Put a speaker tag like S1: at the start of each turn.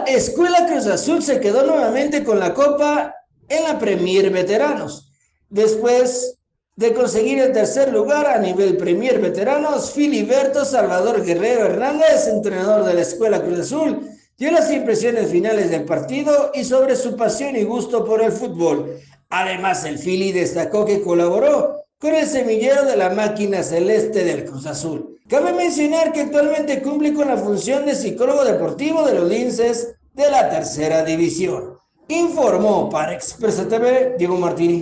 S1: Escuela Cruz Azul se quedó nuevamente con la copa en la Premier Veteranos. Después de conseguir el tercer lugar a nivel Premier Veteranos, Filiberto Salvador Guerrero Hernández, entrenador de la Escuela Cruz Azul, dio las impresiones finales del partido y sobre su pasión y gusto por el fútbol. Además, el Fili destacó que colaboró con el semillero de la máquina celeste del Cruz Azul. Cabe mencionar que actualmente cumple con la función de psicólogo deportivo de los linces de la tercera división. Informó para Expresa TV Diego Martínez.